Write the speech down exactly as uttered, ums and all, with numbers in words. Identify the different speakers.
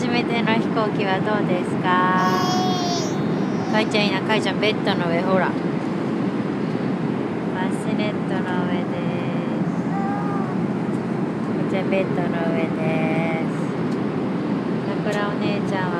Speaker 1: 初めての飛行機はどうですか？かいちゃんいいな、かいちゃんベッドの上、ほら。バスネットの上です。かいちゃんベッドの上です。さくらお姉ちゃんは